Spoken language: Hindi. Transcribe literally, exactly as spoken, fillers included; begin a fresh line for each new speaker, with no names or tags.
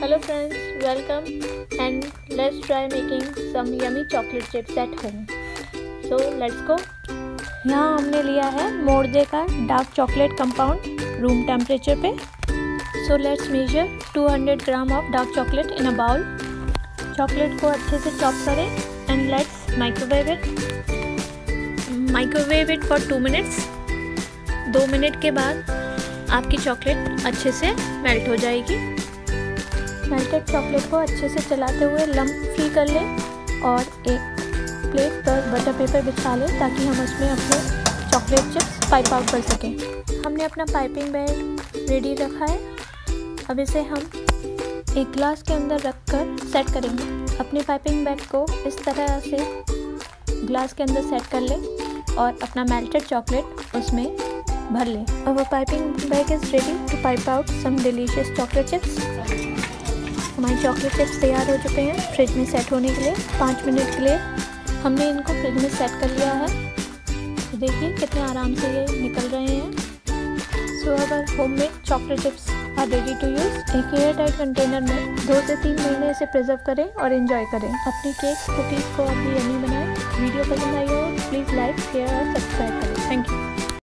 Hello friends, welcome and let's try making some yummy chocolate chips at home. So let's go. यहाँ हमने लिया है मोरजे का dark chocolate compound room temperature पे. So let's measure two hundred gram of dark chocolate in a bowl. Chocolate को अच्छे से चॉप करें and let's microwave it. Microwave it for two minutes. दो मिनट के बाद आपकी चॉकलेट अच्छे से मेल्ट हो जाएगी. मेल्टेड चॉकलेट को अच्छे से चलाते हुए लम्प फ्री कर लें और एक प्लेट पर बटर पेपर बिछा लें ताकि हम उसमें अपने चॉकलेट चिप्स पाइप आउट कर सकें. हमने अपना पाइपिंग बैग रेडी रखा है. अब इसे हम एक ग्लास के अंदर रख कर सेट करेंगे. अपने पाइपिंग बैग को इस तरह से ग्लास के अंदर सेट कर लें और अपना मेल्टेड चॉकलेट उसमें भर लें. Our piping bag is ready to pipe out some delicious chocolate chips. हमारी चॉकलेट चिप्स तैयार हो चुके हैं फ्रिज में सेट होने के लिए. पाँच मिनट के लिए हमने इनको फ्रिज में सेट कर लिया है. तो देखिए कितने आराम से ये निकल रहे हैं. So our homemade chocolate chips are ready to use. एक एयर टाइट कंटेनर में दो से तीन महीने इसे प्रिजर्व करें और एंजॉय करें. अपनी केक कुकीज़ को अभी यम्मी बनाएं. वीडियो पसंद आई हो प्लीज़ लाइक शेयर और सब्सक्राइब करें. Thank you.